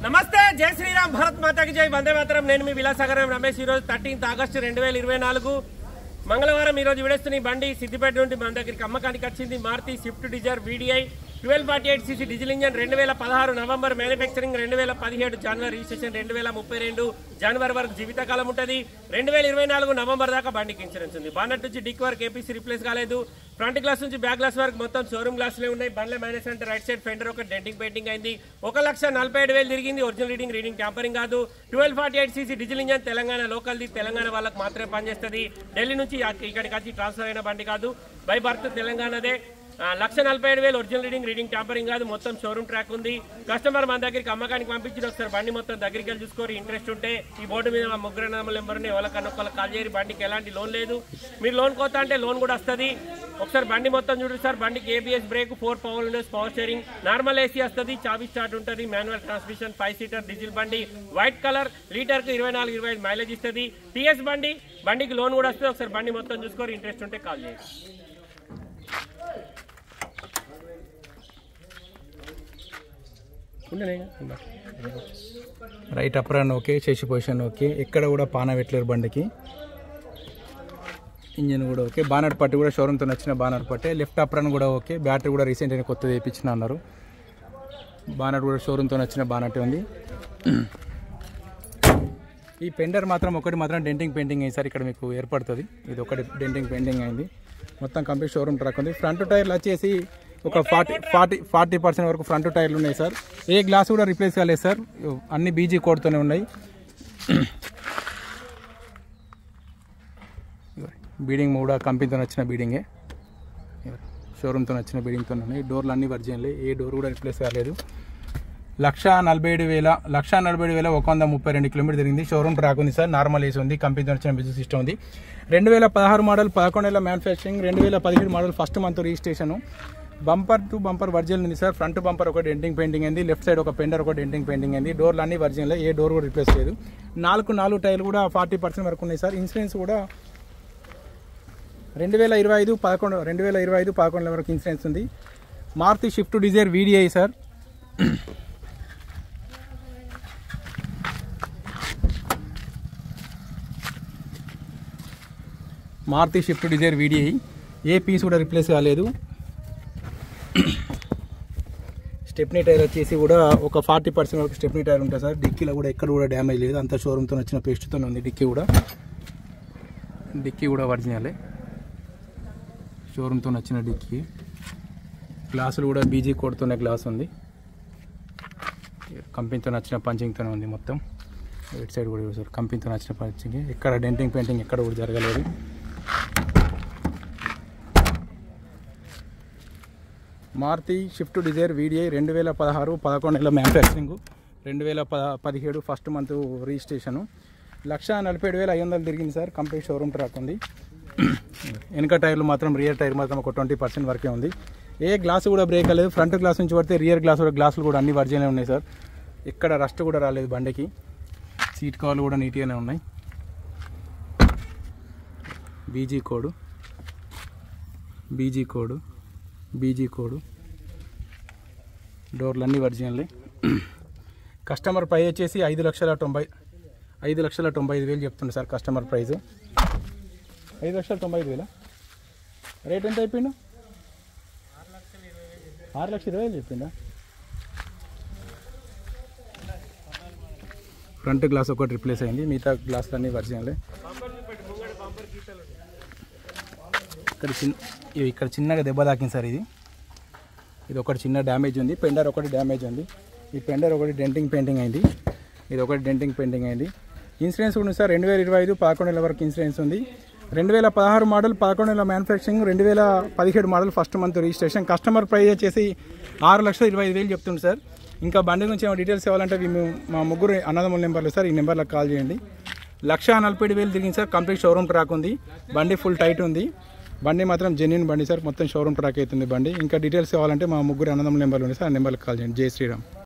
నమస్తే, జై శ్రీరామ్, భారత్ మాతాకి జై, వందే మాతరం. నేను మీ విలాసాగరం రమేష్. ఈరోజు 13 ఆగస్టు 2024 మంగళవారం. ఈరోజు విడేస్తున్న బండి సిద్దిపేట నుండి మన దగ్గరికి అమ్మకానికి వచ్చింది. Maruti Swift Dzire VDI 1248cc diesel engine, 2016 November manufacturing, 2017 January registration, 2032 January వరకు జీవితకాలం ఉంటుంది. 2024 నవంబర్ దాకా బండికి ఇన్సూరెన్స్ ఉంది. బానట్ నుంచి డిక్ వరకు ఏపీసీ రిప్లేస్ కాలేదు. ఫ్రంట్ గ్లాస్ నుంచి బ్యాక్ గ్లాస్ వరకు మొత్తం షోరూమ్ గ్లాసులే ఉన్నాయి. బండ్ల మైనస్ అంటే రైట్ సైడ్ ఫెండర్ ఒక డెంటింగ్ పెయింటింగ్ అయింది. 1,47,000 తిరిగింది. ఒరిజినల్ రీడింగ్ ట్యాంపరింగ్ కాదు. 1248cc డీజిల్ ఇంజన్, తెలంగాణ లోకల్ది. తెలంగాణ వాళ్ళకి మాత్రమే పనిచేస్తుంది. ఢిల్లీ నుంచి ఇక్కడికి వచ్చి ట్రాన్స్ఫర్ అయిన బండి కాదు. బై బర్త్ తెలంగాణదే. 1,47,000 ఒరిజినల్ రీడింగ్ ట్యాంపరింగ్ కాదు. మొత్తం షోరూమ్ ట్రాక్ ఉంది. కస్టమర్ మన దగ్గరికి అమ్మకానికి పంపించిన ఒకసారి బండి మొత్తం దగ్గరికి వెళ్ళి చూసుకోరు. ఇంట్రెస్ట్ ఉంటే ఈ బోర్డు మీద మా ముగ్గురు నెంబర్ని ఎవరికన్నా ఒకళ్ళకి కాల్ చేయరు. బండికి ఎలాంటి లోన్ లేదు. మీరు లోన్ కోతా అంటే లోన్ కూడా వస్తుంది. ఒకసారి బండి మొత్తం చూడండి సార్. బండికి ABS brake, 4 power windows, power steering, normal AC వస్తుంది. చాబీ స్టార్ట్ ఉంటుంది. మాన్యువల్ ట్రాన్స్మిషన్, 5 సీటర్ డీజిల్ బండి, వైట్ కలర్, లీటర్కి 24-25 మైలేజ్ ఇస్తుంది. TS బండి. బండికి లోన్ కూడా వస్తుంది. ఒకసారి బండి మొత్తం చూసుకోరు. ఇంట్రెస్ట్ ఉంటే కాల్ చేయండి. రైట్ అప్రాన్ ఓకే, చేసి పొజిషన్ ఓకే, ఎక్కడ కూడా పాన పెట్టలేరు బండికి. ఇంజన్ కూడా ఓకే. బానర్ పట్టి కూడా షోరూమ్తో నచ్చిన బానర్ పట్టే. లెఫ్ట్ అప్రాన్ కూడా ఓకే. బ్యాటరీ కూడా రీసెంట్ అయినా కొత్తది వేయించిన అన్నారు. బానర్ కూడా షోరూమ్తో నచ్చిన బానట్ ఉంది. ఈ పెండర్ మాత్రం డెంటింగ్ పెయింటింగ్ అయింది సార్. ఇక్కడ మీకు ఏర్పడుతుంది. ఇది ఒకటి డెంటింగ్ పెయింటింగ్ అయింది. మొత్తం కంప్లీట్ షోరూమ్ ట్రాక్ ఉంది. ఫ్రంట్ టైర్లు వచ్చేసి ఒక 40% వరకు ఫ్రంట్ టైర్లు ఉన్నాయి సార్. ఏ గ్లాస్ కూడా రిప్లేస్ కాలేదు సార్. అన్ని BG కోడ్తోనే ఉన్నాయి. బీడింగ్ కూడా కంపెనీతో నచ్చిన బీడింగే, షోరూమ్తో నచ్చిన బీడింగ్తో ఉన్నాయి. డోర్లు అన్ని వర్జిన్లే. ఏ డోర్ కూడా రిప్లేస్ కాలేదు. 1,47,132 కిలోమీటర్ తిరిగింది. షోరూమ్ ట్రాక్ ఉంది సార్. నార్మల్ ఏసీ ఉంది. కంపెనీతో వచ్చిన బిజినెస్ సిస్టమ్ ఉంది. 2016 మోడల్, 11 నెలల manufacturing, 2017 model first month registration. Bumper to bumper virgin ఉంది సార్. ఫ్రంట్ బంపర్ ఒక డెంటింగ్ పెయింటింగ్ అయింది. లెఫ్ట్ సైడ్ ఒక పెండర్ ఒక డెంటింగ్ పెయింటింగ్ అయింది. డోర్లు అన్ని వర్జిన్లే. ఏ డోర్ కూడా రిప్లేస్ లేదు. 4 టైర్లు కూడా 40% వరకు ఉన్నాయి సార్. ఇన్సూరెన్స్ కూడా 2025-11 వరకు ఇన్సూరెన్స్ ఉంది. Maruti Swift Dzire VDI sir. Maruti Swift Dzire VDI. ఏ పీస్ కూడా రిప్లేస్ కాలేదు. స్టెప్నీ టైర్ వచ్చేసి కూడా ఒక 40% వరకు స్టెప్నీ టైర్ ఉంటుంది సార్. డిక్కీలో కూడా ఎక్కడ కూడా డ్యామేజ్ లేదు. అంతా షోరూమ్తో వచ్చిన పేస్ట్తో ఉంది. డిక్కీ కూడా ఒరిజినలే. షోరూమ్తో వచ్చిన డిక్కీ. గ్లాసులు కూడా BG కోడ్తోనే గ్లాస్ ఉంది. కంపెనీతో నచ్చిన పంచింగ్తోనే ఉంది మొత్తం. ఇటు సైడ్ కూడా సార్ కంపెనీతో నచ్చిన పంచింగ్. ఎక్కడ డెంటింగ్ పెయింటింగ్ ఎక్కడ కూడా జరగలేదు. మారుతి స్విఫ్ట్ డిజైర్ VDI 2016 11 నెలల మ్యానుఫ్యాక్చరింగ్, 2017 ఫస్ట్ మంత్ రిజిస్ట్రేషను. 1,47,500 తిరిగింది సార్. కంప్లీట్ షోరూమ్ ట్రాక్ ఉంది. వెనక టైర్లు మాత్రం, రియర్ టైర్ మాత్రం ఒక 20% వరకే ఉంది. ఏ గ్లాస్ కూడా బ్రేక్ అవ్వలేదు. ఫ్రంట్ గ్లాస్ నుంచి పడితే రియర్ గ్లాసులు కూడా అన్ని వర్జిన్లే ఉన్నాయి సార్. ఎక్కడ రస్ట్ కూడా రాలేదు బండికి. సీట్ కవర్లు కూడా నీట్గానే ఉన్నాయి. BG కోడ్. డోర్లు అన్నీ వర్జినల్లే. కస్టమర్ ప్రైస్ వచ్చేసి 5,95,000 చెప్తుంది సార్. Customer price 5,95,000. రేట్ ఎంత అయిపోయిండు? 6,20,000 చెప్పిందా? ఫ్రంట్ గ్లాస్ ఒకటి రిప్లేస్ అయింది. మిగతా గ్లాసులు అన్నీ వర్జినల్లే. ఇక్కడ చిన్నగా దెబ్బ తాకింది సార్. ఇది ఒకటి చిన్న డ్యామేజ్ ఉంది. పెండర్ ఒకటి డ్యామేజ్ ఉంది. ఈ పెండర్ ఒకటి డెంటింగ్ పెయింటింగ్ అయింది. ఇది ఒకటి డెంటింగ్ పెయింటింగ్ అయింది. ఇన్సూరెన్స్ ఉంది సార్. 2025 11 నెలల వరకు ఇన్సూరెన్స్ ఉంది. 2016 మోడల్, 11 నెలల manufacturing, 2017 model first month registration. Customer price వచ్చేసి 6,25,000 చెప్తుంది సార్. ఇంకా బండి గురించి ఏమైనా డీటెయిల్స్ ఇవ్వాలంటే మా ముగ్గురు అన్నదమ్ముల నెంబర్లు సార్. ఈ నెంబర్లకు కాల్ చేయండి. 1,47,000 తిరిగింది సార్. కంప్లీట్ షోరూమ్ ట్రాక్ ఉంది. బండి ఫుల్ టైట్ ఉంది. బండి మాత్రం జెన్యూన్ బండి సార్. మొత్తం షోరూమ్ ట్రాక్ అవుతుంది బండి. ఇంకా డీటెయిల్స్ కావాలంటే మా ముగ్గురు అన్నదమ్ముల నెంబర్లు ఉంది సార్. ఆ నెంబర్కి కాల్ చేయండి. జై శ్రీరామ్.